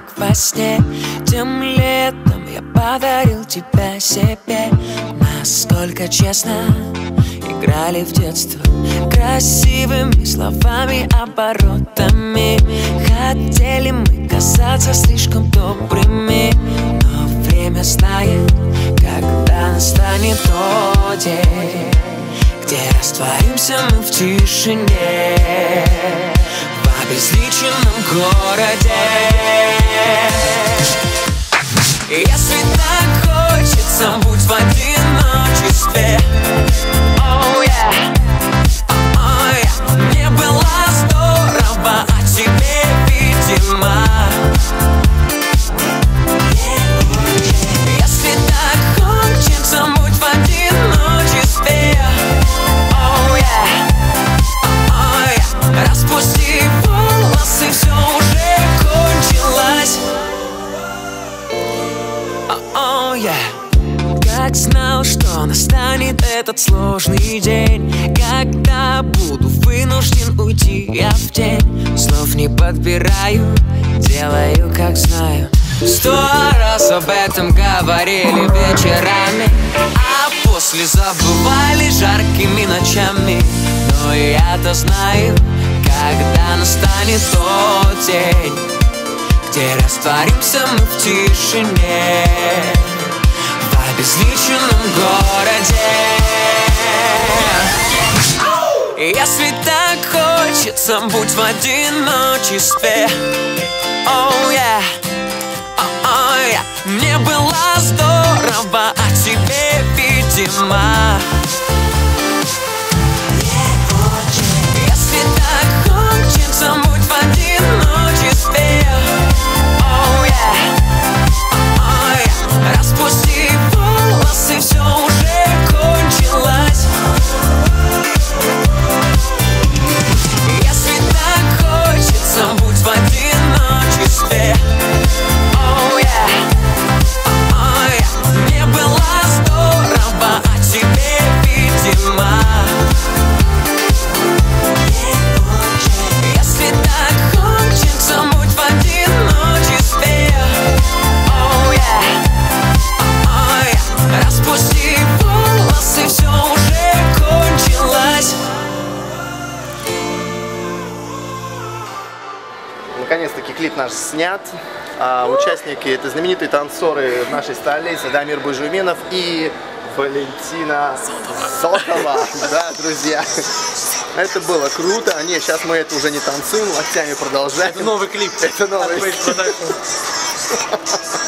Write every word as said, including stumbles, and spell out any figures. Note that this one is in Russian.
во сне. Тем летом я подарил тебя себе. Настолько честно играли в детство, красивыми словами, оборотами. Хотели мы казаться слишком добрыми, но время знает, когда настанет тот день, где растворимся мы в тишине, в обезличенном городе. Если так хочется, будь в одиночестве. Oh yeah, oh yeah. Мне было здорово, а тебе, видимо. Если так хочется, будь в одиночестве. Oh yeah, oh yeah. Распусти волосы, все уже кончилось. Oh yeah. Как знал, что настанет этот сложный день, когда буду вынужден уйти я в тень. Слов не подбираю, делаю как знаю. Сто раз об этом говорили вечерами, а после забывали жаркими ночами. Но я-то знаю, когда настанет тот день, где растворимся мы в тишине, в обезличенном городе. Если так хочется, будь в одиночестве. Oh yeah, oh, oh yeah. Мне было здорово, а тебе, видимо. Если так хочется, будь в одиночестве. Oh yeah, oh yeah. Распусти волосы, все уже кончилось. Если так хочется, будь в одиночестве. Oh yeah, oh yeah. Мне было здорово, а тебе, видимо. Если так хочется, будь в одиночестве. Oh yeah, oh yeah. Распусти волосы, все уже кончилось. Наконец-таки клип наш снят. А, участники — это знаменитые танцоры в нашей столице Дамир Бужуменов и Валентина Сотова. Да, друзья. Это было круто. А не, сейчас мы это уже не танцуем, локтями продолжаем. Это новый клип. Это новый.